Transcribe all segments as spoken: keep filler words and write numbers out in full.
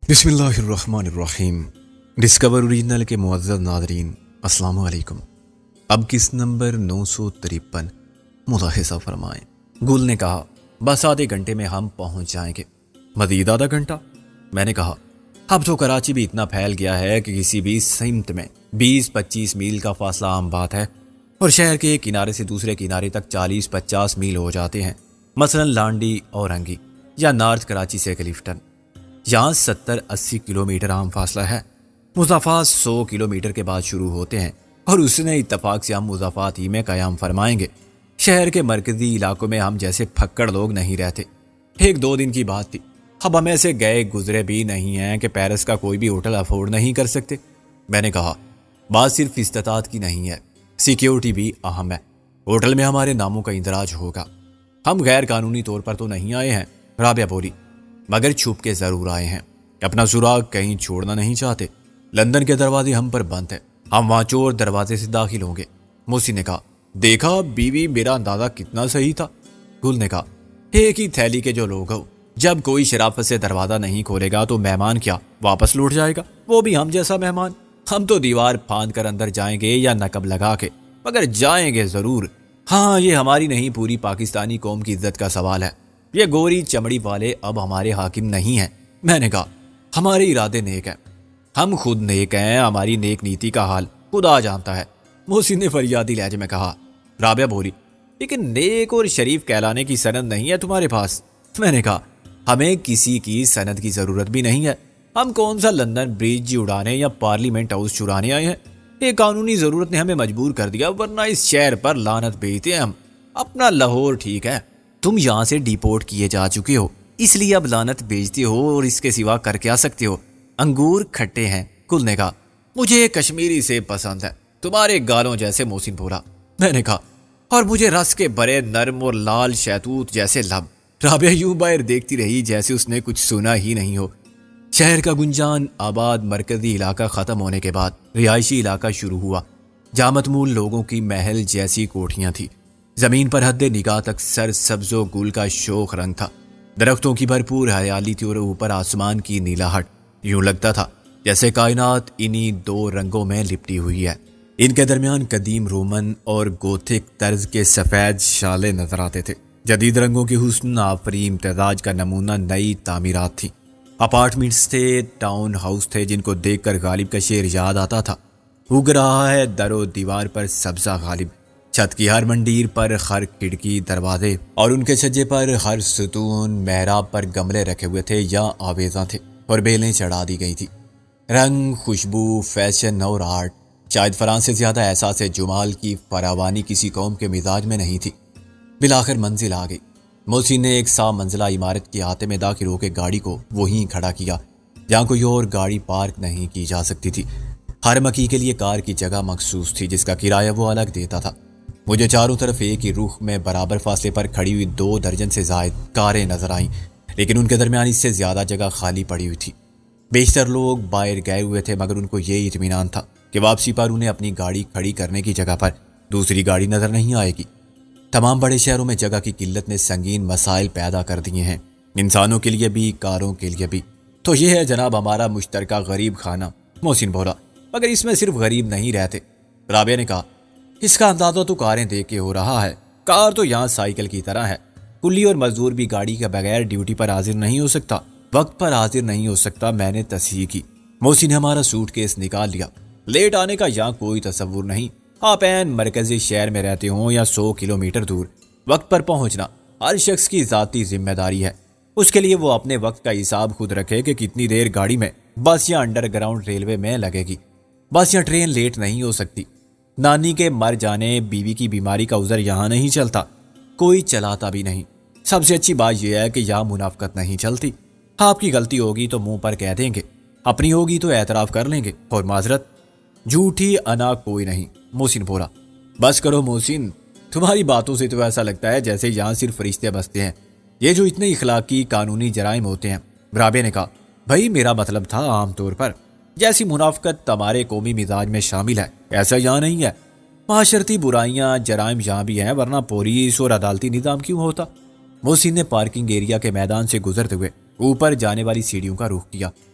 بسم اللہ الرحمن الرحیم۔ ڈسکور اوریجنل کے معزز ناظرین السلام علیکم۔ اب کس نمبر نو سو ترپن ملاحظہ فرمائیں۔ گل نے کہا بس آدھے گھنٹے میں ہم پہنچ جائیں گے۔ مزید آدھا گھنٹہ؟ میں نے کہا اب تو کراچی بھی اتنا پھیل گیا ہے کہ کسی بھی سمت میں بیس پچیس میل کا فاصلہ عام بات ہے، اور شہر کے ایک کنارے سے دوسرے کنارے تک چالیس پچاس میل ہو جاتے ہیں، مثلا لانڈی اور انگی یا نارتھ کراچی سے کلفٹن۔ یہاں ستر اسی کلومیٹر عام فاصلہ ہے، مضافات سو کلومیٹر کے بعد شروع ہوتے ہیں، اور اس نے اتفاق سے ہم مضافات ہی میں قیام فرمائیں گے۔ شہر کے مرکزی علاقوں میں ہم جیسے پھکڑ لوگ نہیں رہتے۔ ایک دو دن کی بات تھی، اب ہم ایسے گئے گزرے بھی نہیں ہیں کہ پیرس کا کوئی بھی ہوٹل افورڈ نہیں کر سکتے۔ میں نے کہا بات صرف استطاعت کی نہیں ہے، سیکیورٹی بھی اہم ہے۔ ہوٹل میں ہمارے ناموں کا اندراج ہوگا۔ ہم غیر قانونی طور پر تو نہیں آئے ہیں، رابعہ بولی، مگر چھپ کے ضرور آئے ہیں۔ اپنا سراغ کہیں چھوڑنا نہیں چاہتے۔ لندن کے دروازے ہم پر بند ہیں، ہم وہاں چور دروازے سے داخل ہوں گے۔ موسی نے کہا دیکھا بیوی، میرا اندازہ کتنا صحیح تھا۔ گل نے کہا ایک ہی تھیلی کے جو لوگ ہو، جب کوئی شرافت سے دروازہ نہیں کھولے گا تو مہمان کیا واپس لوٹ جائے گا؟ وہ بھی ہم جیسا مہمان۔ ہم تو دیوار پھاند کر اندر جائیں گے یا نقب لگا کے، مگر جائیں گے ضرور۔ ہاں، یہ ہماری نہیں پوری پاکستانی قوم کی عزت کا سوال ہے۔ یہ گوری چمڑی والے اب ہمارے حاکم نہیں ہیں۔ میں نے کہا ہمارے ارادے نیک ہیں، ہم خود نیک ہیں، ہماری نیک نیتی کا حال خدا جانتا ہے۔ محسن نے فریادی لہجے میں کہا۔ رابعہ بولی لیکن نیک اور شریف کہلانے کی سند نہیں ہے تمہارے پاس۔ میں نے کہا ہمیں کسی کی سند کی ضرورت بھی نہیں ہے۔ ہم کون سا لندن برج اڑانے یا پارلیمنٹ ہاؤس چرانے آئے ہیں؟ ایک قانونی ضرورت نے ہمیں مجبور کر دیا، ورنہ اس شہر پر لعنت بھیجتے ہیں ہم۔ اپنا لاہور ٹھیک ہے، تم یہاں سے ڈیپورٹ کیے جا چکے ہو، اس لیے اب لعنت بیچتے ہو، اور اس کے سوا کر کیا سکتے ہو؟ انگور کھٹے ہیں، کل نے کہا مجھے کشمیری سے پسند ہے، تمہارے گالوں جیسے۔ محسن بولا۔ میں نے کہا اور مجھے رس کے برے نرم اور لال شہتوت جیسے لب۔ رابعہ یوں باہر دیکھتی رہی جیسے اس نے کچھ سنا ہی نہیں ہو۔ شہر کا گنجان آباد مرکزی علاقہ ختم ہونے کے بعد رہائشی علاقہ شروع ہوا، جہاں متمول لوگوں کی محل جیسی کوٹھیاں تھیں۔ زمین پر حد نگاہ تک سر سبز و گل کا شوخ رنگ تھا، درختوں کی بھرپور ہریالی تھی، اور اوپر آسمان کی نیلاہٹ یوں لگتا تھا جیسے کائنات انہی دو رنگوں میں لپٹی ہوئی ہے۔ ان کے درمیان قدیم رومن اور گوتھک طرز کے سفید شالے نظر آتے تھے۔ جدید رنگوں کے حسن آفری امتزاج کا نمونہ نئی تعمیرات تھی۔ اپارٹمنٹس تھے، ٹاؤن ہاؤس تھے، جن کو دیکھ کر غالب کا شعر یاد آتا تھا، اگ رہا ہے در و دیوار پر سبزہ غالب، چھت کی ہر منڈیر پر ہر کھڑکی دروازے، اور ان کے چھجے پر ہر ستون محراب پر گملے رکھے ہوئے تھے یا آویزاں تھے، اور بیلیں چڑھا دی گئی تھی۔ رنگ، خوشبو، فیشن اور آرٹ، شاید فرانس سے زیادہ احساس جمال کی فراوانی کسی قوم کے مزاج میں نہیں تھی۔ بالآخر منزل آ گئی۔ محسن نے ایک سا منزلہ عمارت کے احاطے میں داخل ہو کے گاڑی کو وہیں کھڑا کیا جہاں کوئی اور گاڑی پارک نہیں کی جا سکتی تھی۔ ہر مکی کے لیے کار کی جگہ مخصوص تھی، جس کا کرایہ وہ الگ دیتا تھا۔ مجھے چاروں طرف ایک ہی رخ میں برابر فاصلے پر کھڑی ہوئی دو درجن سے زائد کاریں نظر آئیں، لیکن ان کے درمیان اس سے زیادہ جگہ خالی پڑی ہوئی تھی۔ بیشتر لوگ باہر گئے ہوئے تھے، مگر ان کو یہ اطمینان تھا کہ واپسی پر انہیں اپنی گاڑی کھڑی کرنے کی جگہ پر دوسری گاڑی نظر نہیں آئے گی۔ تمام بڑے شہروں میں جگہ کی قلت نے سنگین مسائل پیدا کر دیے ہیں، انسانوں کے لیے بھی، کاروں کے لیے بھی۔ تو یہ ہے جناب ہمارا مشترکہ غریب خانہ۔ محسن بولا مگر اس میں صرف غریب نہیں رہتے۔ رابعہ نے کہا اس کا اندازہ تو کاریں دیکھ کے ہو رہا ہے، کار تو یہاں سائیکل کی طرح ہے۔ کلی اور مزدور بھی گاڑی کے بغیر ڈیوٹی پر حاضر نہیں ہو سکتا، وقت پر حاضر نہیں ہو سکتا۔ میں نے تصحیح کی۔ محسن نے ہمارا سوٹ کیس نکال لیا۔ لیٹ آنے کا یہاں کوئی تصور نہیں، آپ این مرکزی شہر میں رہتے ہوں یا سو کلومیٹر دور، وقت پر پہنچنا ہر شخص کی ذاتی ذمہ داری ہے۔ اس کے لیے وہ اپنے وقت کا حساب خود رکھے کہ کتنی دیر گاڑی میں، بس یا انڈر گراؤنڈ ریلوے میں لگے گی۔ بس یا ٹرین لیٹ نہیں ہو سکتی۔ نانی کے مر جانے، بیوی کی بیماری کا عذر یہاں نہیں چلتا، کوئی چلاتا بھی نہیں۔ سب سے اچھی بات یہ ہے کہ یہاں منافقت نہیں چلتی۔ آپ کی غلطی ہوگی تو منہ پر کہہ دیں گے، اپنی ہوگی تو اعتراف کر لیں گے، اور معذرت جھوٹی انا کوئی نہیں۔ محسن بولا بس کرو محسن، تمہاری باتوں سے تو ایسا لگتا ہے جیسے یہاں صرف فرشتے بستے ہیں، یہ جو اتنے اخلاقی قانونی جرائم ہوتے ہیں۔ رابعہ نے کہا بھائی میرا مطلب تھا عام طور پر، جیسی منافقت تمہارے قومی مزاج میں شامل ہے ایسا یہاں نہیں ہے۔ معاشرتی برائیاں، جرائم یہاں بھی ہیں، ورنہ پولیس اور عدالتی نظام کیوں ہوتا؟ محسن نے پارکنگ ایریا کے میدان سے گزرتے ہوئے اوپر جانے والی سیڑھیوں کا رخ کیا۔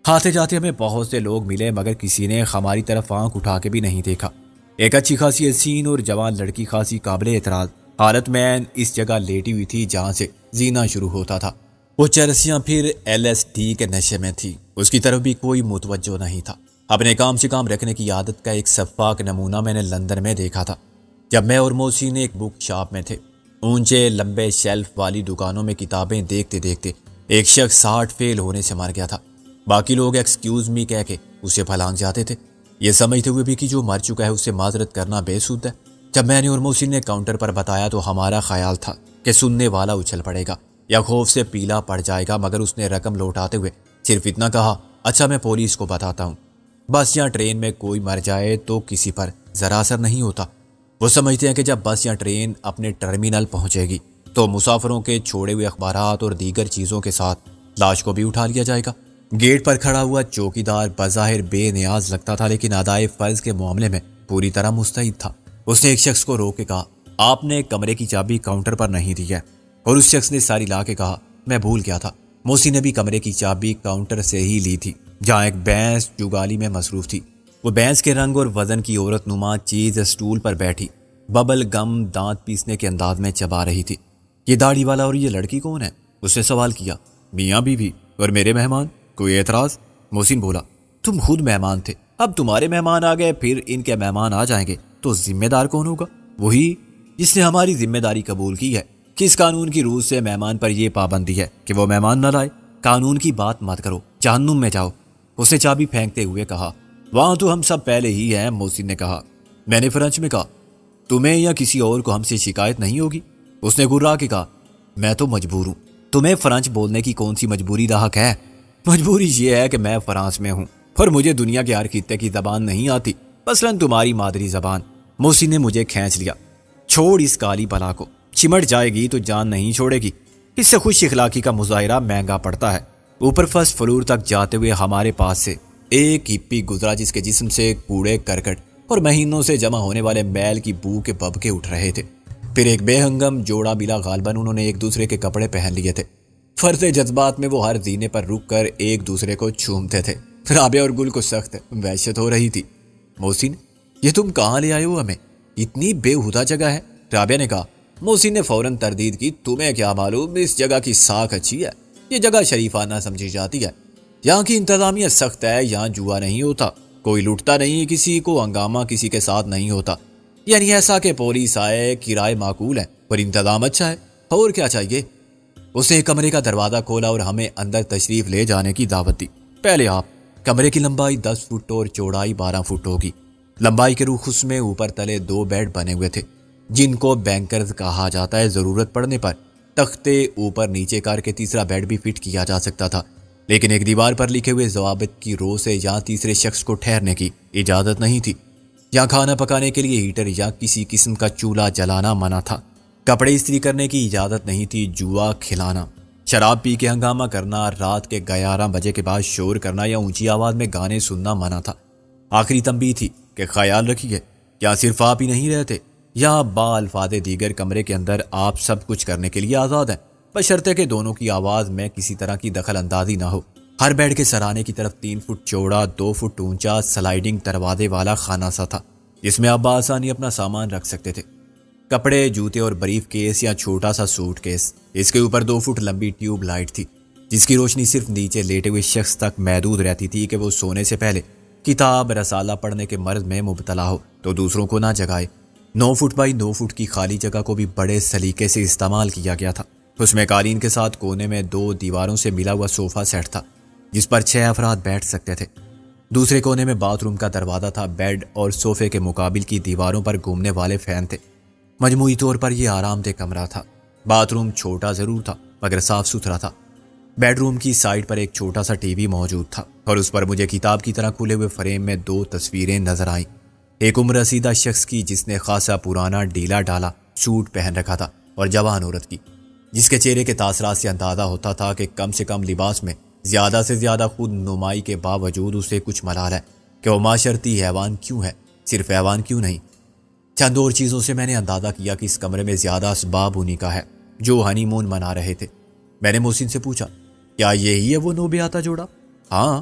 آتے جاتے ہمیں بہت سے لوگ ملے مگر کسی نے ہماری طرف آنکھ اٹھا کے بھی نہیں دیکھا۔ ایک اچھی خاصی حسین اور جوان لڑکی خاصی قابل اعتراض حالت میں اس جگہ لیٹی ہوئی تھی جہاں سے زینا شروع ہوتا تھا۔ وہ چرسیاں پھر ایل ایس ڈی کے نشے میں تھی، اس کی طرف بھی کوئی متوجہ نہیں تھا۔ اپنے کام سے کام رکھنے کی عادت کا ایک شفاف نمونہ میں نے لندن میں دیکھا تھا، جب میں اور محسن ایک بک شاپ میں تھے۔ اونچے لمبے شیلف والی دکانوں میں کتابیں دیکھتے دیکھتے ایک شخص ہارٹ فیل ہونے سے مر گیا تھا۔ باقی لوگ ایکسکیوز می کہہ کے اسے پھلانگ جاتے تھے، یہ سمجھتے ہوئے بھی کہ جو مر چکا ہے اسے معذرت کرنا بے سود ہے۔ جب میں نے اور محسن نے کاؤنٹر پر بتایا تو ہمارا خیال تھا کہ سننے والا اچھل پڑے گا یا خوف سے پیلا پڑ جائے گا، مگر اس نے رقم لوٹاتے ہوئے صرف اتنا کہا، اچھا میں پولیس کو بتاتا ہوں۔ بس یا ٹرین میں کوئی مر جائے تو کسی پر ذرا اثر نہیں ہوتا۔ وہ سمجھتے ہیں کہ جب بس یا ٹرین اپنے ٹرمینل پہنچے گی تو مسافروں کے چھوڑے ہوئے اخبارات اور دیگر چیزوں کے ساتھ لاش کو بھی اٹھا لیا جائے گا۔ گیٹ پر کھڑا ہوا چوکیدار بظاہر بے نیاز لگتا تھا، لیکن ادائے فرض کے معاملے میں پوری طرح مستعد تھا۔ اس نے ایک شخص کو روک کے کہا، آپ نے کمرے کی چابی کاؤنٹر پر نہیں دی ہے، اور اس شخص نے ساری لا کے کہا، میں بھول گیا تھا۔ محسن نے بھی کمرے کی چابی کاؤنٹر سے ہی لی تھی، جہاں ایک بھینس جگالی میں مصروف تھی۔ وہ بھینس کے رنگ اور وزن کی عورت نما چیز اسٹول پر بیٹھی ببل گم دانت پیسنے کے انداز میں چبا رہی تھی۔ یہ داڑھی والا اور یہ لڑکی کون ہے؟ اس نے سوال کیا۔ میاں بیوی اور میرے مہمان، کوئی اعتراض؟ محسن بولا، تم خود مہمان تھے، اب تمہارے مہمان آ گئے، پھر ان کے مہمان آ جائیں گے تو ذمہ دار کون ہوگا؟ وہی جس نے ہماری ذمہ داری قبول کی ہے۔ کس قانون کی روح سے مہمان پر یہ پابندی ہے کہ وہ مہمان نہ لائے؟ قانون کی بات مت کرو، جہنم میں جاؤ۔ اس نے چابی پھینکتے ہوئے کہا، وہاں تو ہم سب پہلے ہی ہیں۔ محسن نے کہا۔ میں نے فرانچ میں کہا، تمہیں یا کسی اور کو ہم سے شکایت نہیں ہوگی؟ اس نے گرا کے کہا، میں تو مجبور ہوں۔ تمہیں فرانچ بولنے کی کون سی مجبوری لاحق ہے؟ مجبوری یہ ہے کہ میں فرانس میں ہوں اور مجھے دنیا کے ہر خطے کی زبان نہیں آتی، مثلاً تمہاری مادری زبان۔ محسن نے مجھے کھینچ لیا، چھوڑ اس کالی بلا کو، چمٹ جائے گی تو جان نہیں چھوڑے گی۔ اس سے خوش اخلاقی کا مظاہرہ مہنگا پڑتا ہے۔ اوپر فرسٹ فلور تک جاتے ہوئے ہمارے پاس سے ایک ہپی گزرا جس کے جسم سے کوڑے کرکٹ اور مہینوں سے جمع ہونے والے میل کی بو کے ببکے اٹھ رہے تھے۔ پھر ایک بے ہنگم جوڑا ملا، غالباً انہوں نے ایک دوسرے کے کپڑے پہن لیے تھے۔ فرض جذبات میں وہ ہر زینے پر رک کر ایک دوسرے کو چومتے تھے۔ رابعہ اور گل کو سخت وحشت ہو رہی تھی۔ محسن، یہ تم کہاں لے آئے ہو ہمیں؟ اتنی بےہودہ جگہ ہے۔ رابعہ نے کہا۔ محسن نے فوراً تردید کی، تمہیں کیا معلوم، اس جگہ کی ساکھ اچھی ہے، یہ جگہ شریفانہ سمجھی جاتی ہے، یہاں کی انتظامیہ سخت ہے، یہاں جوا نہیں ہوتا، کوئی لوٹتا نہیں، کسی کو ہنگامہ کسی کے ساتھ نہیں ہوتا، یعنی ایسا کہ پولیس آئے، کرائے معقول ہے اور انتظام اچھا ہے، اور کیا چاہیے؟ اس نے کمرے کا دروازہ کھولا اور ہمیں اندر تشریف لے جانے کی دعوت دی۔ پہلے آپ، کمرے کی لمبائی دس فٹ اور چوڑائی بارہ فٹ ہوگی۔ لمبائی کے رخ میں اوپر تلے دو بیڈ بنے ہوئے تھے جن کو بینکرز کہا جاتا ہے۔ ضرورت پڑنے پر تختے اوپر نیچے کر کے تیسرا بیڈ بھی فٹ کیا جا سکتا تھا، لیکن ایک دیوار پر لکھے ہوئے ضوابط کی رو سے یہاں تیسرے شخص کو ٹھہرنے کی اجازت نہیں تھی۔ یہاں کھانا پکانے کے لیے ہیٹر یا کسی قسم کا چولہا جلانا منع تھا، کپڑے استری کرنے کی اجازت نہیں تھی، جوا کھلانا، شراب پی کے ہنگامہ کرنا، رات کے گیارہ بجے کے بعد شور کرنا یا اونچی آواز میں گانے سننا منع تھا۔ آخری تنبیہ تھی کہ خیال رکھیے، کیا صرف آپ ہی نہیں رہتے، یا با الفاظ دیگر کمرے کے اندر آپ سب کچھ کرنے کے لیے آزاد ہیں، بشرطے کہ دونوں کی آواز میں کسی طرح کی دخل اندازی نہ ہو۔ ہر بیڈ کے سرانے کی طرف تین فٹ چوڑا دو فٹ اونچا سلائیڈنگ دروازے والا خانہ سا تھا جس میں آپ بآسانی اپنا سامان رکھ سکتے تھے، کپڑے، جوتے اور بریف کیس یا چھوٹا سا سوٹ کیس۔ اس کے اوپر دو فٹ لمبی ٹیوب لائٹ تھی جس کی روشنی صرف نیچے لیٹے ہوئے شخص تک محدود رہتی تھی کہ وہ سونے سے پہلے کتاب رسالہ پڑھنے کے مرض میں مبتلا ہو تو دوسروں کو نہ جگائے۔ نو فٹ بائی نو فٹ کی خالی جگہ کو بھی بڑے سلیقے سے استعمال کیا گیا تھا۔ اس میں قالین کے ساتھ کونے میں دو دیواروں سے ملا ہوا صوفہ سیٹ تھا جس پر چھ افراد بیٹھ سکتے تھے۔ دوسرے کونے میں باتھ روم کا دروازہ تھا، بیڈ اور صوفے کے مقابل کی دیواروں پر گھومنے والے فین تھے۔ مجموعی طور پر یہ آرام دہ کمرہ تھا۔ باتھ روم چھوٹا ضرور تھا مگر صاف ستھرا تھا۔ بیڈ روم کی سائڈ پر ایک چھوٹا سا ٹی وی موجود تھا اور اس پر مجھے کتاب کی طرح کھلے ہوئے فریم میں دو تصویریں نظر آئیں، ایک عمر رسیدہ شخص کی جس نے خاصا پرانا ڈھیلا ڈالا سوٹ پہن رکھا تھا، اور جوان عورت کی جس کے چہرے کے تاثرات سے اندازہ ہوتا تھا کہ کم سے کم لباس میں زیادہ سے زیادہ خود نمائی کے باوجود اسے کچھ ملال ہے کہ وہ معاشرتی حیوان کیوں ہے، صرف حیوان کیوں نہیں۔ چند اور چیزوں سے میں نے اندازہ کیا کہ اس کمرے میں زیادہ اسباب انہی کا ہے جو ہنی مون منا رہے تھے۔ میں نے محسن سے پوچھا، کیا یہی ہے وہ نو بیاتا جوڑا؟ ہاں،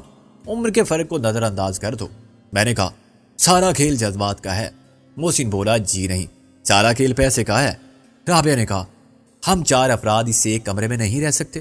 عمر کے فرق کو نظر انداز کر دو۔ میں نے کہا سارا کھیل جذبات کا ہے۔ محسن بولا جی نہیں، سارا کھیل پیسے کا ہے۔ رابعہ نے کہا ہم چار افراد اس ایک کمرے میں نہیں رہ سکتے۔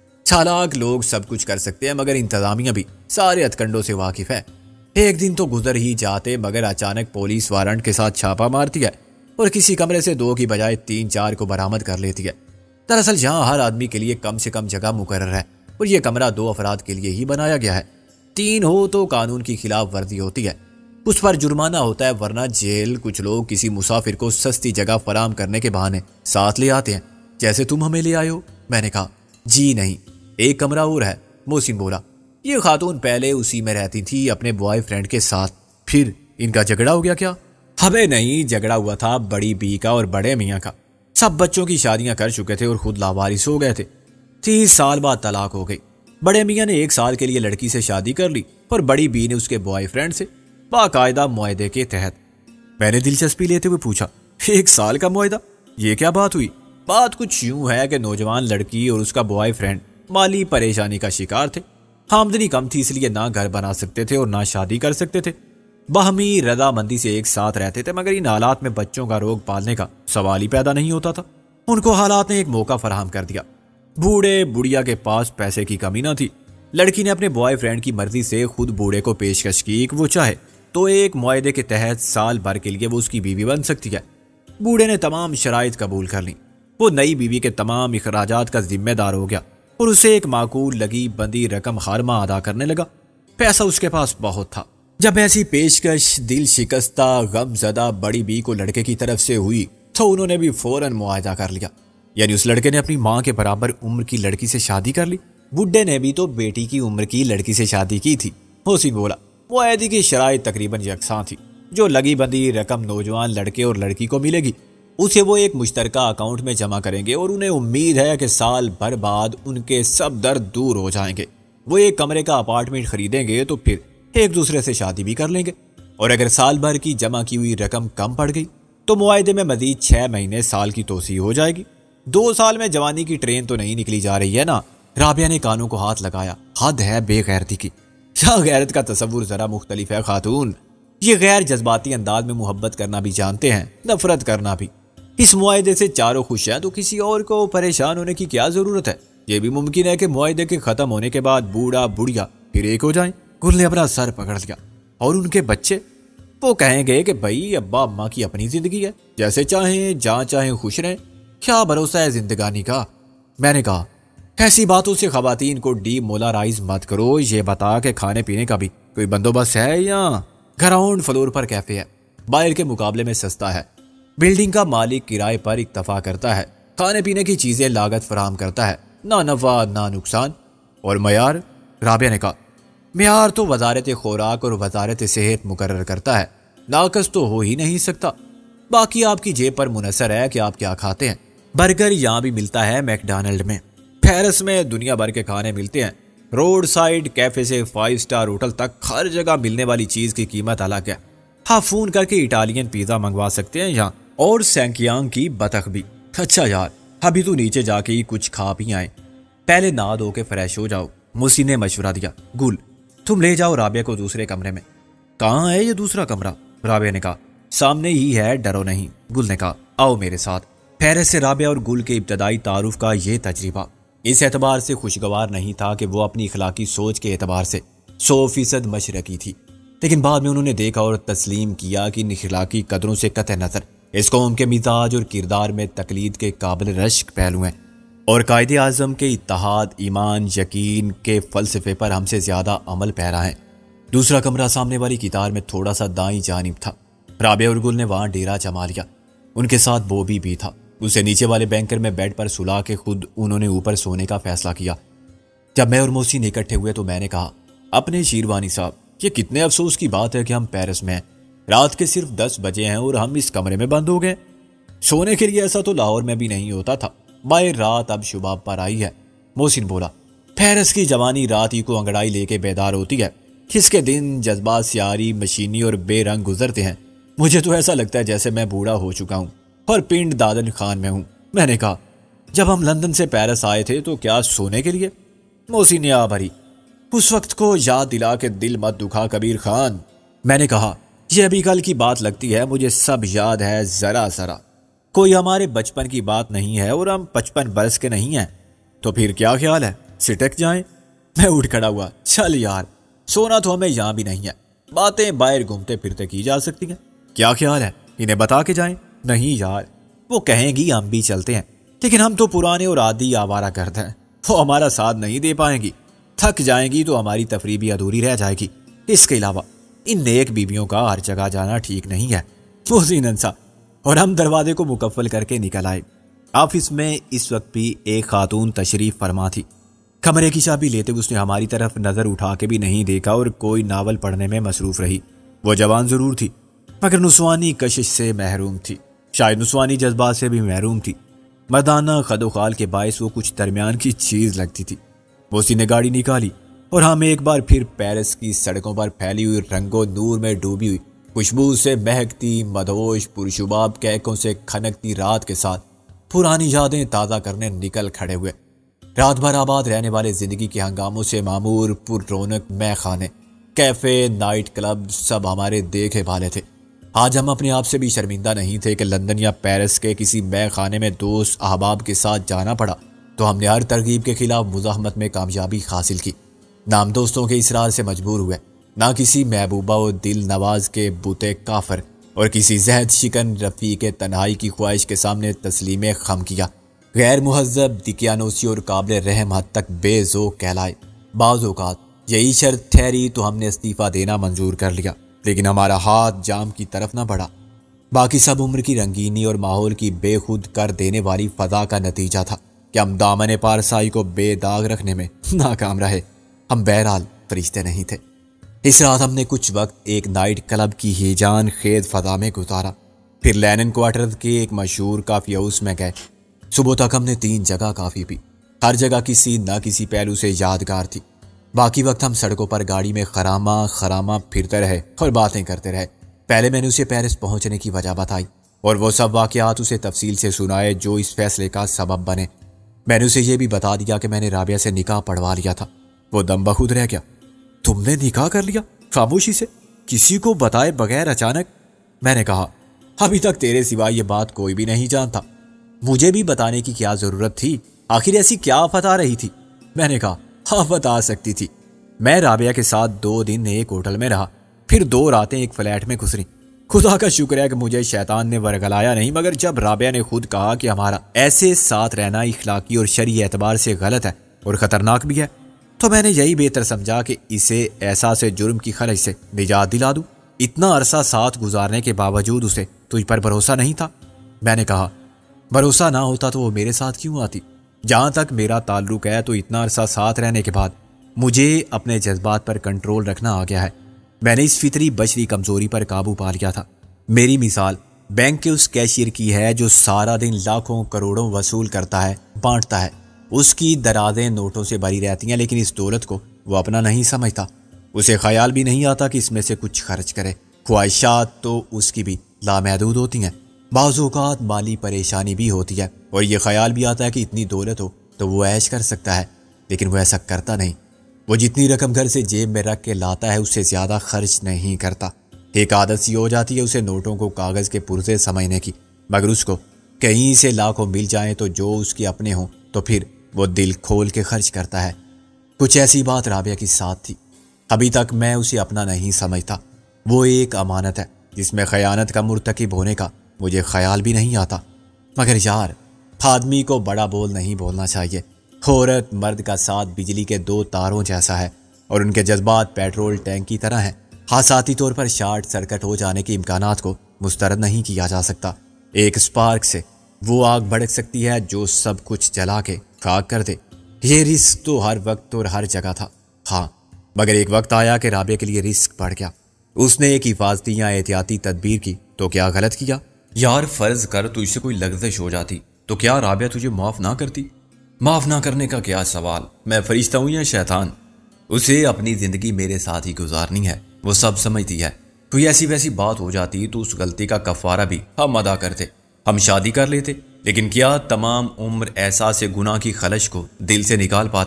چالاک لوگ سب کچھ کر سکتے ہیں مگر انتظامیہ بھی سارے ہتھکنڈوں سے واقف ہے۔ ایک دن تو گزر ہی جاتے مگر اچانک پولیس وارنٹ کے ساتھ چھاپا مارتی ہے اور کسی کمرے سے دو کی بجائے تین چار کو برآمد کر لیتی ہے۔ دراصل یہاں ہر آدمی کے لیے کم سے کم جگہ مقرر ہے اور یہ کمرہ دو افراد کے لیے ہی بنایا گیا ہے۔ تین ہو تو قانون کی خلاف ورزی ہوتی ہے، اس پر جرمانہ ہوتا ہے، ورنہ جیل۔ کچھ لوگ کسی مسافر کو سستی جگہ فراہم کرنے کے بہانے ساتھ لے آتے ہیں، جیسے تم ہمیں لے آئے ہو۔ میں نے کہا جی نہیں، ایک کمرہ اور ہے۔ محسن بولا یہ خاتون پہلے اسی میں رہتی تھی اپنے بوائے فرینڈ کے ساتھ، پھر ان کا جھگڑا ہو گیا کیا؟ ہمیں نہیں، جھگڑا ہوا تھا بڑی بی کا اور بڑے میاں کا۔ سب بچوں کی شادیاں کر چکے تھے اور خود لاوارث ہو گئے تھے۔ تیس سال بعد طلاق ہو گئی۔ بڑے میاں نے ایک سال کے لیے لڑکی سے شادی کر لی اور بڑی بی نے اس کے بوائے فرینڈ سے، باقاعدہ معاہدے کے تحت۔ میں نے دلچسپی لیتے ہوئے پوچھا ایک سال کا معاہدہ، یہ کیا بات ہوئی؟ بات کچھ یوں ہے کہ نوجوان لڑکی اور اس کا بوائے فرینڈ مالی پریشانی کا شکار تھے۔ آمدنی کم تھی، اس لیے نہ گھر بنا سکتے تھے اور نہ شادی کر سکتے تھے۔ باہمی رضامندی سے ایک ساتھ رہتے تھے مگر ان حالات میں بچوں کا روگ پالنے کا سوال ہی پیدا نہیں ہوتا تھا۔ ان کو حالات نے ایک موقع فراہم کر دیا۔ بوڑھے بڑھیا کے پاس پیسے کی کمی نہ تھی۔ لڑکی نے اپنے بوائے فرینڈ کی مرضی سے خود بوڑھے کو پیشکش کی کہ وہ چاہے تو ایک معاہدے کے تحت سال بھر کے لیے وہ اس کی بیوی بن سکتی ہے۔ بوڑھے نے تمام شرائط قبول کر لیں۔ وہ نئی بیوی کے تمام اخراجات کا ذمہ دار ہو گیا اور اسے ایک معقول لگی بندی رقم ہر ماہ ادا کرنے لگا۔ پیسہ اس کے پاس بہت تھا۔ جب ایسی پیشکش دل شکستہ غم زدہ بڑی بی کو لڑکے کی طرف سے ہوئی تو انہوں نے بھی فوراً معاہدہ کر لیا، یعنی اس لڑکے نے اپنی ماں کے برابر عمر کی لڑکی سے شادی کر لی۔ بڈھے نے بھی تو بیٹی کی عمر کی لڑکی سے شادی کی تھی۔ محسن بولا معاہدے کی شرائط تقریباً یکساں تھی۔ جو لگی بندی رقم نوجوان لڑکے اور لڑکی کو ملے گی اسے وہ ایک مشترکہ اکاؤنٹ میں جمع کریں گے اور انہیں امید ہے کہ سال بھر بعد ان کے سب درد دور ہو جائیں گے۔ وہ ایک کمرے کا اپارٹمنٹ خریدیں گے تو پھر ایک دوسرے سے شادی بھی کر لیں گے، اور اگر سال بھر کی جمع کی ہوئی رقم کم پڑ گئی تو معاہدے میں مزید چھ مہینے سال کی توسیع ہو جائے گی۔ دو سال میں جوانی کی ٹرین تو نہیں نکلی جا رہی ہے نا؟ رابعہ نے کانوں کو ہاتھ لگایا۔ حد ہے بے غیرتی کی۔ یا غیرت کا تصور ذرا مختلف ہے خاتون۔ یہ غیر جذباتی انداز میں محبت کرنا بھی جانتے ہیں، نفرت کرنا بھی۔ اس معاہدے سے چاروں خوش ہیں تو کسی اور کو پریشان ہونے کی کیا ضرورت ہے؟ یہ بھی ممکن ہے کہ معاہدے کے ختم ہونے کے بعد بوڑھا بڑھیا پھر ایک ہو جائیں۔ گل نے اپنا سر پکڑ لیا۔ اور ان کے بچے؟ وہ کہیں گے کہ بھائی ابا اماں کی اپنی زندگی ہے، جیسے چاہیں جہاں چاہیں خوش رہیں، کیا بھروسہ ہے زندگانی کا؟ میں نے کہا ایسی باتوں سے خواتین کو ڈی مولارائز مت کرو۔ یہ بتا کہ کھانے پینے کا بھی کوئی بندوبست ہے یا گراؤنڈ فلور پر کیفے ہے؟ باہر کے مقابلے میں سستا ہے۔ بلڈنگ کا مالک کرائے پر اکتفا کرتا ہے، کھانے پینے کی چیزیں لاگت فراہم کرتا ہے، نہ نفع نہ نقصان۔ اور معیار؟ رابعہ نے کہا معیار تو وزارت خوراک اور وزارت صحت مقرر کرتا ہے، ناقص تو ہو ہی نہیں سکتا۔ باقی آپ کی جیب پر منحصر ہے کہ آپ کیا کھاتے ہیں۔ برگر یہاں بھی ملتا ہے میکڈونلڈ میں، پیرس میں دنیا بھر کے کھانے ملتے ہیں۔ روڈ سائڈ کیفے سے فائیو سٹار ہوٹل تک ہر جگہ ملنے والی چیز کی قیمت الگ ہے۔ ہاں فون کر کے اٹالین پیزا منگوا سکتے ہیں یہاں، اور سینکیانگ کی بطخ بھی۔ اچھا یار ابھی تو نیچے جا کے ہی کچھ کھا بھی آئیں، پہلے نہا دھو کے فریش ہو جاؤ۔ محسن نے مشورہ دیا۔ گل تم لے جاؤ رابعہ کو دوسرے کمرے میں۔ کہاں ہے یہ دوسرا کمرہ؟ رابعہ نے کہا سامنے ہی ہے، ڈرو نہیں۔ گل نے کہا آؤ میرے ساتھ۔ پیرس سے رابعہ اور گل کے ابتدائی تعارف کا یہ تجربہ اس اعتبار سے خوشگوار نہیں تھا کہ وہ اپنی اخلاقی سوچ کے اعتبار سے سو فیصد مشرقی تھی، لیکن بعد میں انہوں نے دیکھا اور تسلیم کیا کہ ان اخلاقی قدروں سے قطع نظر اس قوم کے مزاج اور کردار میں تقلید کے قابل رشک پہلو ہیں، اور قائد اعظم کے اتحاد، ایمان، یقین کے فلسفے پر ہم سے زیادہ عمل پیرا ہیں۔ دوسرا کمرہ سامنے والی قطار میں تھوڑا سا دائیں جانب تھا۔ رابعہ اور گل نے وہاں ڈیرا جما لیا۔ ان کے ساتھ بوبی بھی تھا۔ اسے نیچے والے بینکر میں بیڈ پر سلا کے خود انہوں نے اوپر سونے کا فیصلہ کیا۔ جب میں اور محسن اکٹھے ہوئے تو میں نے کہا اپنے شیروانی صاحب، یہ کتنے افسوس کی بات ہے کہ ہم پیرس میں ہیں، رات کے صرف دس بجے ہیں اور ہم اس کمرے میں بند ہو گئے۔ سونے کے لیے ایسا تو لاہور میں بھی نہیں ہوتا تھا، باہر رات اب شباب پر آئی ہے۔ محسن بولا پیرس کی جوانی رات ہی کو انگڑائی لے کے بیدار ہوتی ہے، کس کے دن جذبات سیاری، مشینی اور بے رنگ گزرتے ہیں۔ مجھے تو ایسا لگتا ہے جیسے میں بوڑھا ہو چکا ہوں اور پنڈ دادن خان میں ہوں۔ میں نے کہا جب ہم لندن سے پیرس آئے تھے تو کیا سونے کے لیے؟ محسن نے آ بھری اس وقت کو یاد دلا کے دل مت دکھا کبیر خان۔ میں نے کہا یہ ابھی کل کی بات لگتی ہے، مجھے سب یاد ہے ذرا ذرا، کوئی ہمارے بچپن کی بات نہیں ہے اور ہم پچپن برس کے نہیں ہیں، تو پھر کیا خیال ہے سٹک جائیں؟ میں اٹھ کھڑا ہوا، چل یار سونا تو ہمیں یہاں بھی نہیں ہے، باتیں باہر گھومتے پھرتے کی جا سکتی ہیں، کیا خیال ہے انہیں بتا کے جائیں؟ نہیں یار، وہ کہیں گی ہم بھی چلتے ہیں، لیکن ہم تو پرانے اور عادی آوارہ گرد ہیں، وہ ہمارا ساتھ نہیں دے پائیں گی، تھک جائیں گی تو ہماری تفریح بھی ادھوری رہ جائے گی، اس کے علاوہ ان نیک بیویوں کا ہر جگہ جانا ٹھیک نہیں ہے۔ محسن انصا اور ہم دروازے کو مکفل کر کے نکل آئے۔ آفس میں اس وقت بھی ایک خاتون تشریف فرما تھی۔ کمرے کی چابی لیتے اس نے ہماری طرف نظر اٹھا کے بھی نہیں دیکھا اور کوئی ناول پڑھنے میں مصروف رہی۔ وہ جوان ضرور تھی مگر نسوانی کشش سے محروم تھی، شاید نسوانی جذبات سے بھی محروم تھی۔ مردانہ خد و خال کے باعث وہ کچھ درمیان کی چیز لگتی تھی۔ وہ اسی نے گاڑی نکالی اور ہم ایک بار پھر پیرس کی سڑکوں پر پھیلی ہوئی رنگ و نور میں ڈوبی ہوئی خوشبو سے مہکتی مدہوش پرشباب کہکوں سے کھنکتی رات کے ساتھ پرانی یادیں تازہ کرنے نکل کھڑے ہوئے۔ رات بھر آباد رہنے والے زندگی کے ہنگاموں سے معمور پر رونق مے خانے، کیفے، نائٹ کلب سب ہمارے دیکھے والے تھے۔ آج ہم اپنے آپ سے بھی شرمندہ نہیں تھے کہ لندن یا پیرس کے کسی مے خانے میں دوست احباب کے ساتھ جانا پڑا تو ہم نے ہر ترغیب کے خلاف مزاحمت میں کامیابی حاصل کی۔ نہ ہم دوستوں کے اصرار سے مجبور ہوئے، نہ کسی محبوبہ و دل نواز کے بوتے کافر اور کسی زہد شکن رفیق تنہائی کی خواہش کے سامنے تسلیم خم کیا۔ غیر مہذب، دقیانوسی اور قابل رحم حد تک بے ذوق کہلائے۔ بعض اوقات یہی شرط ٹھہری تو ہم نے استعفیٰ دینا منظور کر لیا، لیکن ہمارا ہاتھ جام کی طرف نہ بڑھا۔ باقی سب عمر کی رنگینی اور ماحول کی بے خود کر دینے والی فضا کا نتیجہ تھا کہ ہم دامن پارسائی کو بے داغ رکھنے میں ناکام رہے۔ ہم بہرحال فرشتے نہیں تھے۔ اس رات ہم نے کچھ وقت ایک نائٹ کلب کی ہیجان خیز فضا میں گزارا، پھر لینن کوارٹر کے ایک مشہور کافی ہاؤس میں گئے۔ صبح تک ہم نے تین جگہ کافی پی، ہر جگہ کسی نہ کسی پہلو سے یادگار تھی۔ باقی وقت ہم سڑکوں پر گاڑی میں خرامہ خرامہ پھرتے رہے اور باتیں کرتے رہے۔ پہلے میں نے اسے پیرس پہنچنے کی وجہ بتائی اور وہ سب واقعات اسے تفصیل سے سنائے جو اس فیصلے کا سبب بنے۔ میں نے اسے یہ بھی بتا دیا کہ میں نے رابعہ سے نکاح پڑھوا لیا تھا۔ وہ دم بخود رہ گیا۔ تم نے نکاح کر لیا خاموشی سے، کسی کو بتائے بغیر اچانک؟ میں نے کہا ابھی تک تیرے سوا یہ بات کوئی بھی نہیں جانتا۔ مجھے بھی بتانے کی کیا ضرورت تھی؟ آخر ایسی کیا آفت آ رہی تھی؟ میں نے کہا آفت آ سکتی تھی۔ میں رابعہ کے ساتھ دو دن ایک ہوٹل میں رہا، پھر دو راتیں ایک فلیٹ میں گزری۔ خدا کا شکر ہے کہ مجھے شیطان نے ورگلایا نہیں، مگر جب رابعہ نے خود کہا کہ ہمارا ایسے ساتھ رہنا اخلاقی اور شرعی اعتبار سے غلط ہے اور خطرناک بھی ہے، تو میں نے یہی بہتر سمجھا کہ اسے احساس جرم کی خلش سے نجات دلا دوں۔ اتنا عرصہ ساتھ گزارنے کے باوجود اسے تجھ پر بھروسہ نہیں تھا؟ میں نے کہا بھروسہ نہ ہوتا تو وہ میرے ساتھ کیوں آتی؟ جہاں تک میرا تعلق ہے تو اتنا عرصہ ساتھ رہنے کے بعد مجھے اپنے جذبات پر کنٹرول رکھنا آ گیا ہے۔ میں نے اس فطری بشری کمزوری پر قابو پا لیا تھا۔ میری مثال بینک کے اس کیشیئر کی ہے جو سارا دن لاکھوں کروڑوں وصول کرتا ہے، بانٹتا ہے۔ اس کی درازیں نوٹوں سے بھری رہتی ہیں، لیکن اس دولت کو وہ اپنا نہیں سمجھتا۔ اسے خیال بھی نہیں آتا کہ اس میں سے کچھ خرچ کرے۔ خواہشات تو اس کی بھی لامحدود ہوتی ہیں، بعض اوقات مالی پریشانی بھی ہوتی ہے اور یہ خیال بھی آتا ہے کہ اتنی دولت ہو تو وہ عیش کر سکتا ہے، لیکن وہ ایسا کرتا نہیں۔ وہ جتنی رقم گھر سے جیب میں رکھ کے لاتا ہے اس سے زیادہ خرچ نہیں کرتا۔ ایک عادت سی ہو جاتی ہے اسے نوٹوں کو کاغذ کے پرزے سمجھنے کی، مگر اس کو کہیں سے لاکھوں مل جائیں تو جو اس کے اپنے ہوں تو پھر وہ دل کھول کے خرچ کرتا ہے۔ کچھ ایسی بات رابعہ کی ساتھ تھی۔ ابھی تک میں اسے اپنا نہیں سمجھتا۔ وہ ایک امانت ہے جس میں خیانت کا مرتکب ہونے کا مجھے خیال بھی نہیں آتا۔ مگر یار، آدمی کو بڑا بول نہیں بولنا چاہیے۔ عورت مرد کا ساتھ بجلی کے دو تاروں جیسا ہے اور ان کے جذبات پیٹرول ٹینک کی طرح ہیں۔ حادثاتی طور پر شارٹ سرکٹ ہو جانے کے امکانات کو مسترد نہیں کیا جا سکتا۔ ایک اسپارک سے وہ آگ بھڑک سکتی ہے جو سب کچھ جلا کے خاک کر دے۔ یہ رسک تو ہر وقت اور ہر جگہ تھا، ہاں، مگر ایک وقت آیا کہ رابعہ کے لیے رسک بڑھ گیا۔ اس نے ایک حفاظتی یا احتیاطی تدبیر کی تو کیا غلط کیا؟ یار فرض کر تو اس سے کوئی لغزش ہو جاتی تو کیا رابعہ تجھے معاف نہ کرتی؟ معاف نہ کرنے کا کیا سوال، میں فرشتہ ہوں یا شیطان؟ اسے اپنی زندگی میرے ساتھ ہی گزارنی ہے، وہ سب سمجھتی ہے۔ کوئی ایسی ویسی بات ہو جاتی تو اس غلطی کا کفارہ بھی ہم ادا کرتے، ہم شادی کر لیتے، لیکن کیا تمام عمر احساس گناہ کی خلش کو دل سے نکال پاتے؟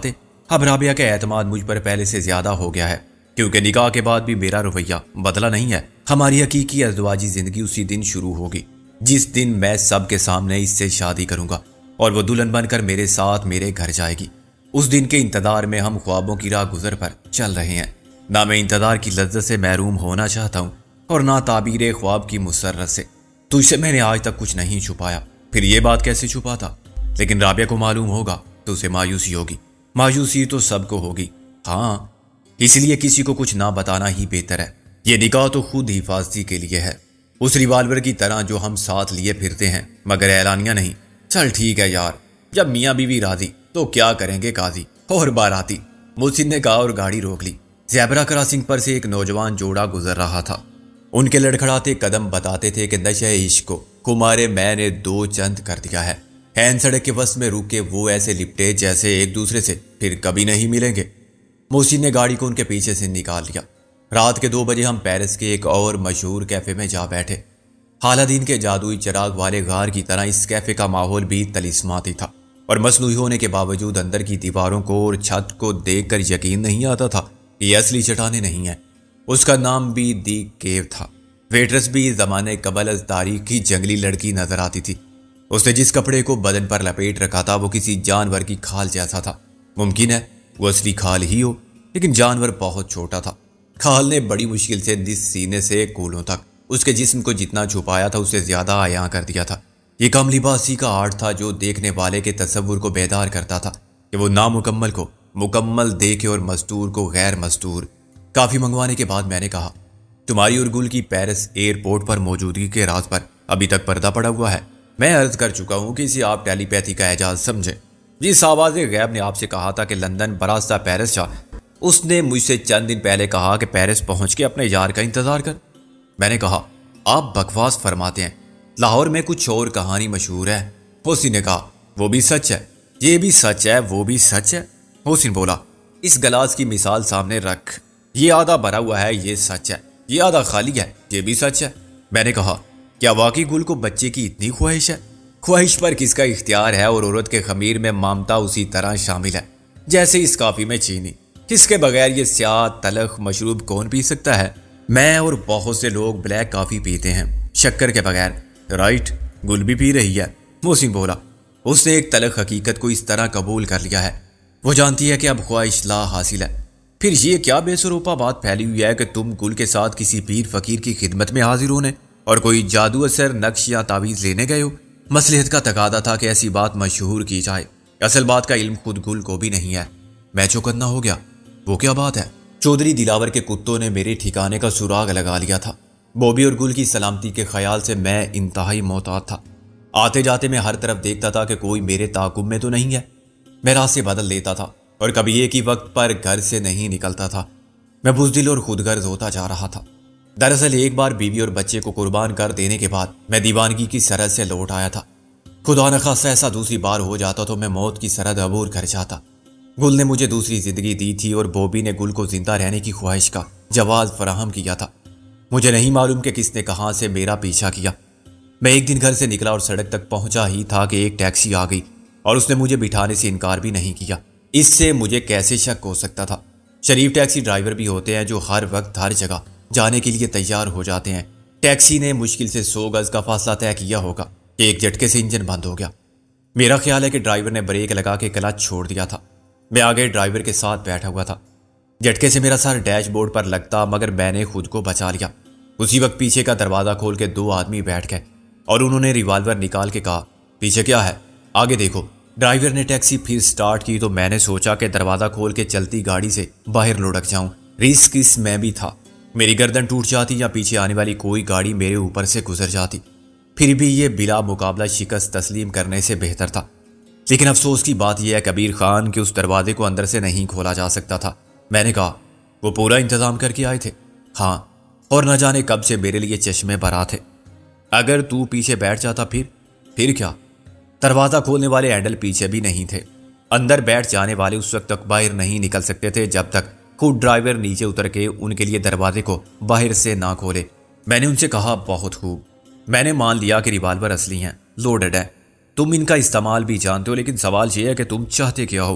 اب رابعہ کا اعتماد مجھ پر پہلے سے زیادہ ہو گیا ہے، کیونکہ نکاح کے بعد بھی میرا رویہ بدلا نہیں ہے۔ ہماری حقیقی ازدواجی زندگی اسی دن شروع ہوگی جس دن میں سب کے سامنے اس سے شادی کروں گا اور وہ دلہن بن کر میرے ساتھ میرے گھر جائے گی۔ اس دن کے انتظار میں ہم خوابوں کی راہ گزر پر چل رہے ہیں۔ نہ میں انتظار کی لذت سے محروم ہونا چاہتا ہوں اور نہ تعبیر خواب کی مسرت سے۔ تجھ سے میں نے آج تک کچھ نہیں چھپایا، پھر یہ بات کیسے چھپاتا؟ لیکن رابعہ کو معلوم ہوگا تو اسے مایوسی ہوگی۔ مایوسی تو سب کو ہوگی، ہاں، اس لیے کسی کو کچھ نہ بتانا ہی بہتر ہے۔ یہ نکاح تو خود حفاظتی کے لیے ہے، اس ریوالور کی طرح جو ہم ساتھ لیے پھرتے ہیں، مگر اعلانیہ نہیں۔ چل ٹھیک ہے یار، جب میاں بیوی راضی تو کیا کریں گے قاضی اور باراتی، محسن نے کہا اور گاڑی روک لی۔ زیبرا کراسنگ پر سے ایک نوجوان جوڑا گزر رہا تھا۔ ان کے لڑکھڑاتے قدم بتاتے تھے کہ نشہ عشق کو کمارے میں نے دو چند کر دیا ہے۔ ہین سڑک کے وسط میں رک کے وہ ایسے لپٹے جیسے ایک دوسرے سے پھر کبھی نہیں ملیں گے۔ محسن نے گاڑی کو ان کے پیچھے سے نکال لیا۔ رات کے دو بجے ہم پیرس کے ایک اور مشہور کیفے میں جا بیٹھے۔ حالدین کے جادوئی چراغ والے غار کی طرح اس کیفے کا ماحول بھی طلسماتی تھا، اور مصنوعی ہونے کے باوجود اندر کی دیواروں کو اور چھت کو دیکھ کر یقین نہیں آتا تھا یہ اصلی چٹانیں نہیں ہیں۔ اس کا نام بھی دی کیو تھا۔ ویٹرس بھی زمانے قبل از تاریخ کی جنگلی لڑکی نظر آتی تھی۔ اس نے جس کپڑے کو بدن پر لپیٹ رکھا تھا وہ کسی جانور کی کھال جیسا تھا۔ ممکن ہے وہ اصلی کھال ہی ہو، لیکن جانور بہت چھوٹا تھا۔ کھال نے بڑی مشکل سے نس سینے سے کولوں تک اس کے جسم کو جتنا چھپایا تھا اسے زیادہ عیاں کر دیا تھا۔ یہ کم لباسی کا آرٹ تھا جو دیکھنے والے کے تصور کو بیدار کرتا تھا کہ وہ نامکمل کو مکمل دیکھے اور مستور کو غیر مستور۔ کافی منگوانے کے بعد میں نے کہا، تمہاری اور گل کی پیرس ایئرپورٹ پر موجودگی کے راز پر ابھی تک پردہ پڑا ہوا ہے۔ میں عرض کر چکا ہوں کہ اسے آپ ٹیلی پیتھی کا اعجاز سمجھیں۔ جس آواز غیب نے آپ سے کہا تھا کہ لندن براستہ پیرس جا، اس نے مجھ سے چند دن پہلے کہا کہ پیرس پہنچ کے اپنے یار کا انتظار کر۔ میں نے کہا، آپ بکواس فرماتے ہیں، لاہور میں کچھ اور کہانی مشہور ہے۔ حسین نے کہا، وہ بھی سچ ہے، یہ بھی سچ ہے، وہ بھی سچ ہے۔ حسین بولا، اس گلاس کی مثال سامنے رکھ، یہ آدھا بھرا ہوا ہے، یہ سچ ہے، یہ آدھا خالی ہے، یہ بھی سچ ہے۔ میں نے کہا، کیا واقعی گل کو بچے کی اتنی خواہش ہے؟ خواہش پر کس کا اختیار ہے، اور عورت کے خمیر میں مامتا اسی طرح شامل ہے جیسے اس کافی میں چینی۔ اس کے بغیر یہ سیاہ تلخ مشروب کون پی سکتا ہے؟ میں اور بہت سے لوگ بلیک کافی پیتے ہیں شکر کے بغیر۔ رائٹ، گل بھی پی رہی ہے، محسن بولا۔ اس نے ایک تلخ حقیقت کو اس طرح قبول کر لیا ہے، وہ جانتی ہے کہ اب خواہش لا حاصل ہے۔ پھر یہ کیا بے سروپا بات پھیلی ہوئی ہے کہ تم گل کے ساتھ کسی پیر فقیر کی خدمت میں حاضر ہونے اور کوئی جادو اثر نقش یا تعویذ لینے گئے ہو؟ مصلحت کا تقاضا تھا کہ ایسی بات مشہور کی جائے۔ اصل بات کا علم خود گل کو بھی نہیں ہے۔ میں چوکنا ہو گیا، وہ کیا بات ہے؟ چودھری دلاور کے کتوں نے میرے ٹھکانے کا سراغ لگا لیا تھا۔ بوبی اور گل کی سلامتی کے خیال سے میں انتہائی محتاط تھا۔ آتے جاتے میں ہر طرف دیکھتا تھا کہ کوئی میرے تعاقب میں تو نہیں ہے۔ میں راستے بدل لیتا تھا اور کبھی ایک ہی وقت پر گھر سے نہیں نکلتا تھا۔ میں بزدل اور خود غرض ہوتا جا رہا تھا۔ دراصل ایک بار بیوی اور بچے کو قربان کر دینے کے بعد میں دیوانگی کی سرحد سے لوٹ آیا تھا۔ خدا نخواستہ ایسا دوسری بار ہو جاتا تو میں موت کی سرحد عبور کر جاتا۔ گل نے مجھے دوسری زندگی دی تھی اور بوبی نے گل کو زندہ رہنے کی خواہش کا جواز فراہم کیا تھا۔ مجھے نہیں معلوم کہ کس نے کہاں سے میرا پیچھا کیا۔ میں ایک دن گھر سے نکلا اور سڑک تک پہنچا ہی تھا کہ ایک ٹیکسی آ گئی اور اس نے مجھے بٹھانے سے انکار بھی نہیں کیا۔ اس سے مجھے کیسے شک ہو سکتا تھا؟ شریف ٹیکسی ڈرائیور بھی ہوتے ہیں جو ہر وقت ہر جگہ جانے کے لیے تیار ہو جاتے ہیں۔ ٹیکسی نے مشکل سے سو گز کا فاصلہ طے کیا ہوگا کہ ایک جھٹکے سے انجن بند ہو گیا۔ میرا خیال ہے کہ ڈرائیور نے بریک لگا کے کلچ چھوڑ دیا تھا۔ میں آگے ڈرائیور کے ساتھ بیٹھا ہوا تھا۔ جھٹکے سے میرا سر ڈیش بورڈ پر لگتا مگر میں نے خود کو بچا لیا۔ اسی وقت پیچھے کا دروازہ کھول کے دو آدمی بیٹھ گئے اور انہوں نے ریوالور نکال کے کہا، پیچھے کیا ہے؟ آگے دیکھو۔ ڈرائیور نے ٹیکسی پھر سٹارٹ کی تو میں نے سوچا کہ دروازہ کھول کے چلتی گاڑی سے باہر لڑک جاؤں۔ رسک اس میں بھی تھا، میری گردن ٹوٹ جاتی یا پیچھے آنے والی کوئی گاڑی میرے اوپر سے گزر جاتی۔ پھر بھی یہ بلا مقابلہ شکست تسلیم کرنے سے بہتر تھا۔ لیکن افسوس کی بات یہ ہے کبیر خان کہ اس دروازے کو اندر سے نہیں کھولا جا سکتا تھا۔ میں نے کہا، وہ پورا انتظام کر کے آئے تھے؟ ہاں، اور نہ جانے کب سے میرے لیے چشمے برآ تھے۔ اگر تو پیچھے بیٹھ جاتا پھر پھر کیا؟ دروازہ کھولنے والے ہینڈل پیچھے بھی نہیں تھے۔ اندر بیٹھ جانے والے اس وقت تک باہر نہیں نکل سکتے تھے جب تک خود ڈرائیور نیچے اتر کے ان کے لیے دروازے کو باہر سے نہ کھولے۔ میں نے ان سے کہا، بہت خوب، میں نے مان لیا کہ ریوالور اصلی ہیں، لوڈڈ ہے، تم ان کا استعمال بھی جانتے ہو، لیکن سوال یہ ہے کہ تم چاہتے کیا ہو؟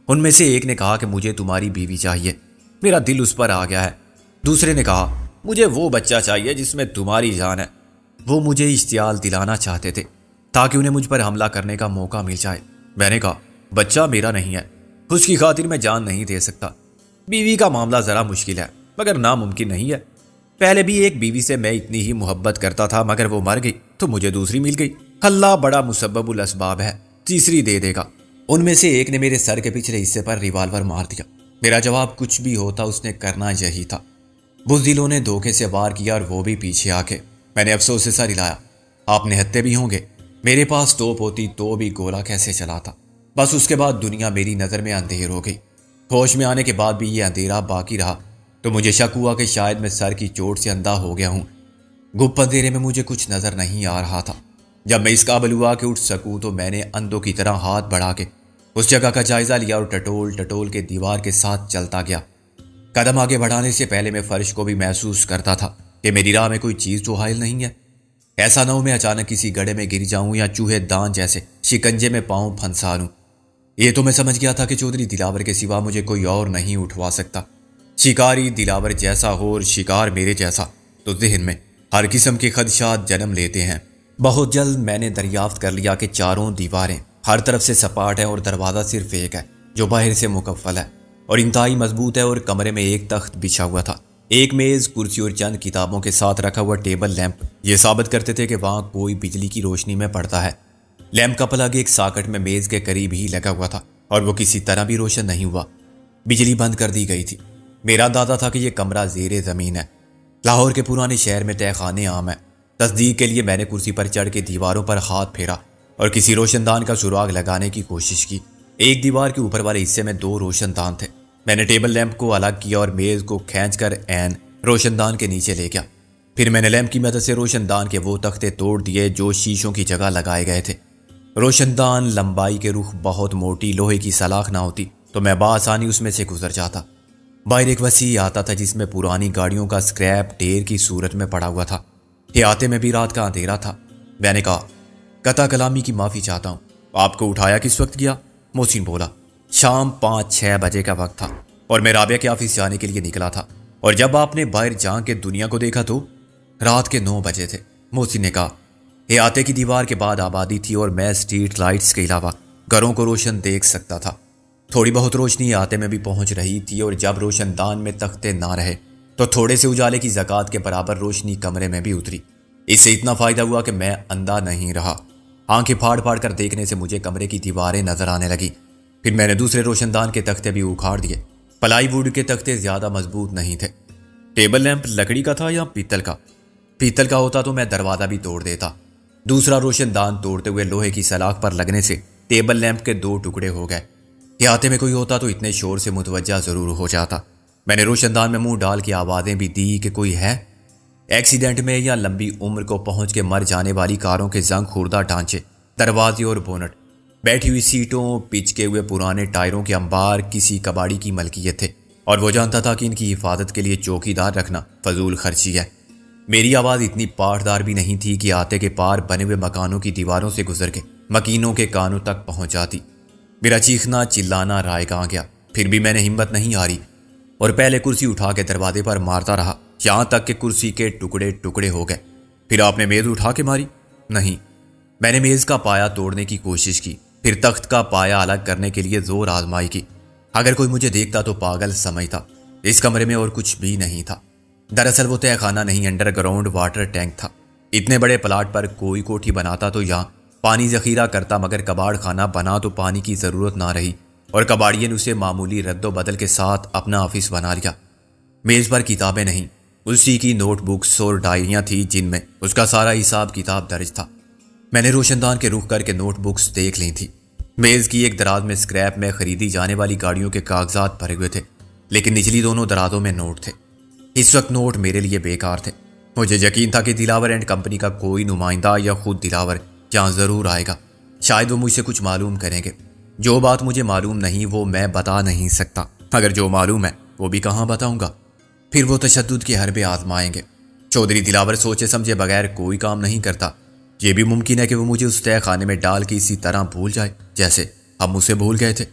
ان میں سے ایک نے کہا کہ مجھے تمہاری بیوی چاہیے، میرا دل اس پر آ گیا ہے۔ دوسرے نے کہا مجھے وہ بچہ چاہیے جس میں تمہاری جان ہے۔ وہ مجھے اشتعال دلانا چاہتے تھے تاکہ انہیں مجھ پر حملہ کرنے کا موقع مل جائے۔ میں نے کہا بچہ میرا نہیں ہے، اس کی خاطر میں جان نہیں دے سکتا۔ بیوی کا معاملہ ذرا مشکل ہے مگر ناممکن نہیں ہے۔ پہلے بھی ایک بیوی سے میں اتنی ہی محبت کرتا تھا مگر وہ مر گئی تو مجھے دوسری مل گئی۔ اللہ بڑا مسبب الاسباب ہے، تیسری دے دے گا۔ ان میں سے ایک نے میرے سر کے پچھلے حصے پر ریوالور مار دیا۔ میرا جواب کچھ بھی ہوتا اس نے کرنا یہی تھا۔ بزدلوں نے دھوکے سے وار کیا اور وہ بھی پیچھے آ کے۔ میں نے افسوس سے سر ہلایا۔ آپ نہتے بھی ہوں گے، میرے پاس توپ ہوتی تو بھی گولا کیسے چلاتا۔ بس اس کے بعد دنیا میری نظر میں اندھیر ہو گئی۔ ہوش میں آنے کے بعد بھی یہ اندھیرا باقی رہا تو مجھے شک ہوا کہ شاید میں سر کی چوٹ سے اندھا ہو گیا ہوں۔ گپ اندھیرے میں مجھے کچھ نظر نہیں آ رہا تھا۔ جب میں اس قابل ہوا کہ اٹھ سکوں تو میں نے اندھوں کی طرح ہاتھ بڑھا کے اس جگہ کا جائزہ لیا اور ٹٹول ٹٹول کے دیوار کے ساتھ چلتا گیا۔ قدم آگے بڑھانے سے پہلے میں فرش کو بھی محسوس کرتا تھا کہ میری راہ میں کوئی چیز تو حائل نہیں ہے۔ ایسا نہ ہو میں اچانک کسی گڑھے میں گر جاؤں یا چوہے دان جیسے شکنجے میں پاؤں پھنسا لوں۔ یہ تو میں سمجھ گیا تھا کہ چودھری دلاور کے سوا مجھے کوئی اور نہیں اٹھوا سکتا۔ شکاری دلاور جیسا ہو اور شکار میرے جیسا تو ذہن میں ہر قسم کے خدشات جنم لیتے ہیں۔ بہت جلد میں نے دریافت کر لیا کہ چاروں دیواریں ہر طرف سے سپاٹ ہیں اور دروازہ صرف ایک ہے جو باہر سے مکفل ہے اور انتہائی مضبوط ہے، اور کمرے میں ایک تخت بچھا ہوا تھا، ایک میز، کرسی اور چند کتابوں کے ساتھ رکھا ہوا ٹیبل لیمپ یہ ثابت کرتے تھے کہ وہاں کوئی بجلی کی روشنی میں پڑتا ہے۔ لیمپ کا پلگ ایک ساکٹ میں میز کے قریب ہی لگا ہوا تھا اور وہ کسی طرح بھی روشن نہیں ہوا۔ بجلی بند کر دی گئی تھی۔ میرا اندازہ تھا کہ یہ کمرہ زیر زمین ہے۔ لاہور کے پرانے شہر میں تہ خانے عام ہے۔ تصدیق کے لیے میں نے کرسی پر چڑھ کے دیواروں پر ہاتھ پھیرا اور کسی روشن دان کا سراغ لگانے کی کوشش کی۔ ایک دیوار کے اوپر والے حصے میں دو روشن دان تھے۔ میں نے ٹیبل لیمپ کو الگ کیا اور میز کو کھینچ کر عین روشن دان کے نیچے لے گیا۔ پھر میں نے لیمپ کی مدد سے روشن دان کے وہ تختے توڑ دیے جو شیشوں کی جگہ لگائے گئے تھے۔ روشن دان لمبائی کے رخ بہت موٹی لوہے کی سلاخ نہ ہوتی تو میں بآسانی اس میں سے گزر جاتا۔ باہر ایک وسیع آتا تھا جس میں پرانی گاڑیوں کا سکریپ ڈھیر کی صورت میں پڑا ہوا تھا۔ احاطے میں بھی رات کا اندھیرا تھا۔ میں نے کہا قطع کلامی کی معافی چاہتا ہوں، آپ کو اٹھایا کس وقت گیا؟ محسن بولا شام پانچ چھ بجے کا وقت تھا اور میں رابعہ کے آفس جانے کے لیے نکلا تھا، اور جب آپ نے باہر جان کے دنیا کو دیکھا تو رات کے نو بجے تھے۔ محسن نے کہا احاطے کی دیوار کے بعد آبادی تھی اور میں اسٹریٹ لائٹس کے علاوہ گھروں کو روشن دیکھ سکتا تھا۔ تھوڑی بہت روشنی احاطے میں بھی پہنچ رہی تھی، اور جب روشن دان میں تختے نہ رہے تو تھوڑے سے اجالے کی زکوٰۃ کے برابر روشنی کمرے میں بھی اتری۔ اس سے اتنا فائدہ ہوا کہ میں اندھا نہیں رہا۔ آنکھیں پھاڑ پھاڑ کر دیکھنے سے مجھے کمرے کی دیواریں نظر آنے لگی۔ پھر میں نے دوسرے روشن دان کے تختے بھی اکھاڑ دیے۔ پلائی ووڈ کے تختے زیادہ مضبوط نہیں تھے۔ ٹیبل لیمپ لکڑی کا تھا یا پیتل کا؟ پیتل کا ہوتا تو میں دروازہ بھی توڑ دیتا۔ دوسرا روشن دان توڑتے ہوئے لوہے کی سلاخ پر لگنے سے ٹیبل لیمپ کے دو ٹکڑے ہو گئے۔ احاطے میں کوئی ہوتا تو اتنے شور سے متوجہ ضرور ہو جاتا۔ میں نے روشن دان میں منہ ڈال کے آوازیں بھی دی کہ کوئی ہے۔ ایکسیڈنٹ میں یا لمبی عمر کو پہنچ کے مر جانے والی کاروں کے زنگ خوردہ ڈھانچے، دروازے اور بونٹ، بیٹھی ہوئی سیٹوں، پچکے ہوئے پرانے ٹائروں کے انبار کسی کباڑی کی ملکیت تھے، اور وہ جانتا تھا کہ ان کی حفاظت کے لیے چوکی دار رکھنا فضول خرچی ہے۔ میری آواز اتنی پاٹدار بھی نہیں تھی کہ آتے کے پار بنے ہوئے مکانوں کی دیواروں سے گزر کے مکینوں کے کانوں تک پہنچ جاتی۔ میرا چیخنا چلانا رائگاں گیا، پھر بھی میں نے ہمت نہیں ہاری اور پہلے کرسی اٹھا کے دروازے پر مارتا رہا یہاں تک کہ کرسی کے ٹکڑے ٹکڑے ہو گئے۔ پھر آپ نے میز اٹھا کے ماری؟ نہیں، میں نے میز کا پایا توڑنے کی کوشش کی، پھر تخت کا پایا الگ کرنے کے لیے زور آزمائی کی۔ اگر کوئی مجھے دیکھتا تو پاگل سمجھتا۔ اس کمرے میں اور کچھ بھی نہیں تھا۔ دراصل وہ تہ خانہ نہیں، انڈر گراؤنڈ واٹر ٹینک تھا۔ اتنے بڑے پلاٹ پر کوئی کوٹھی بناتا تو یہاں پانی ذخیرہ کرتا، مگر کباڑ خانہ بنا تو پانی کی ضرورت نہ رہی اور کباڑیے نے اسے معمولی رد و بدل کے ساتھ اپنا آفس بنا لیا۔ میز پر کتابیں نہیں، اسی کی نوٹ بکس اور ڈائریاں تھیں جن میں اس کا سارا حساب کتاب درج تھا۔ میں نے روشن دان کے رخ کر کے نوٹ بکس دیکھ لی تھی۔ میز کی ایک دراز میں اسکریپ میں خریدی جانے والی گاڑیوں کے کاغذات بھرے ہوئے تھے، لیکن نچلی دونوں درازوں میں نوٹ تھے۔ اس وقت نوٹ میرے لیے بیکار تھے۔ مجھے یقین تھا کہ دلاور اینڈ کمپنی کا کوئی نمائندہ یا خود دلاور یہاں ضرور آئے گا۔ شاید وہ مجھ سے کچھ معلوم کریں گے۔ جو بات مجھے معلوم نہیں وہ میں بتا نہیں سکتا، اگر جو معلوم ہے وہ بھی کہاں بتاؤں گا؟ پھر وہ تشدد کے حربے آزمائیں گے۔ چودھری دلاور سوچے سمجھے بغیر کوئی کام نہیں کرتا۔ یہ بھی ممکن ہے کہ وہ مجھے اس تہ خانے میں ڈال کے اسی طرح بھول جائے جیسے ہم اسے بھول گئے تھے۔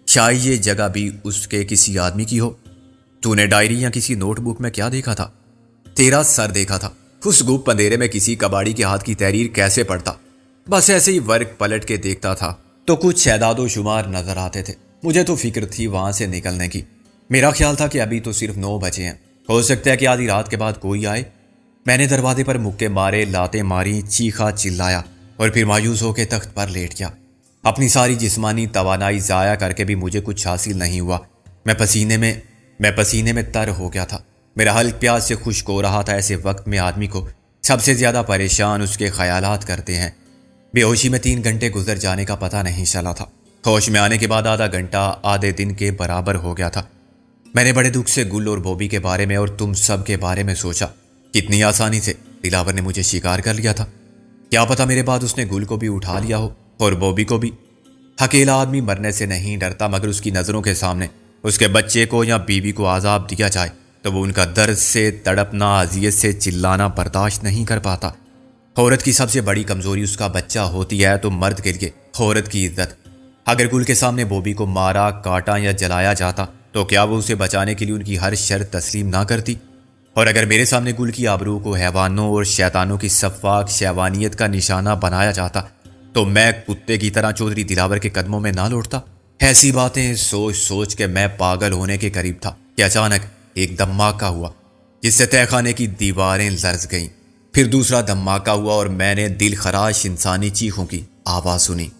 شاید یہ جگہ بھی اس کے کسی آدمی کی ہو۔ تو نے ڈائری یا کسی نوٹ بک میں کیا دیکھا تھا؟ تیرا سر دیکھا تھا۔ اس گوپ اندھیرے میں کسی کباڑی کے ہاتھ کی تحریر کیسے پڑتا؟ بس ایسے ہی ورق پلٹ کے دیکھتا تھا تو کچھ اعداد و شمار نظر آتے تھے۔ مجھے تو فکر تھی وہاں سے نکلنے کی۔ میرا خیال تھا کہ ابھی تو صرف نو بجے ہیں، ہو سکتا ہے کہ آدھی رات کے بعد کوئی آئے۔ میں نے دروازے پر مکے مارے، لاتیں ماری، چیخا چلایا اور پھر مایوس ہو کے تخت پر لیٹ گیا۔ اپنی ساری جسمانی توانائی ضائع کر کے بھی مجھے کچھ حاصل نہیں ہوا۔ میں پسینے میں میں پسینے میں تر ہو گیا تھا۔ میرا حلق پیاس سے خشک ہو رہا تھا۔ ایسے وقت میں آدمی کو سب سے زیادہ پریشان اس کے خیالات کرتے ہیں۔ بے ہوشی میں تین گھنٹے گزر جانے کا پتہ نہیں چلا تھا۔ ہوش میں آنے کے بعد آدھا گھنٹہ آدھے دن کے برابر ہو گیا تھا۔ میں نے بڑے دکھ سے گل اور بوبی کے بارے میں اور تم سب کے بارے میں سوچا۔ کتنی آسانی سے دلاور نے مجھے شکار کر لیا تھا۔ کیا پتا میرے بعد اس نے گل کو بھی اٹھا لیا ہو اور بوبی کو بھی۔ اکیلا آدمی مرنے سے نہیں ڈرتا، مگر اس کی نظروں کے سامنے اس کے بچے کو یا بیوی کو عذاب دیا جائے تو وہ ان کا درد سے تڑپنا، اذیت سے چلانا برداشت نہیں کر پاتا۔ عورت کی سب سے بڑی کمزوری اس کا بچہ ہوتی ہے، تو مرد کے لیے عورت کی عزت۔ اگر گل کے سامنے بوبی کو مارا، کاٹا یا جلایا جاتا تو کیا وہ اسے بچانے کے لیے ان کی ہر شرط تسلیم نہ کرتی؟ اور اگر میرے سامنے گل کی آبرو کو حیوانوں اور شیطانوں کی سفاک شیوانیت کا نشانہ بنایا جاتا تو میں کتے کی طرح چودھری دلاور کے قدموں میں نہ لوٹتا؟ ایسی باتیں سوچ سوچ کے میں پاگل ہونے کے قریب تھا کہ اچانک ایک دھماکہ ہوا جس سے تہہ خانے کی دیواریں لرز گئیں۔ پھر دوسرا دھماکہ ہوا اور میں نے دل خراش انسانی چیخوں کی آواز سنی۔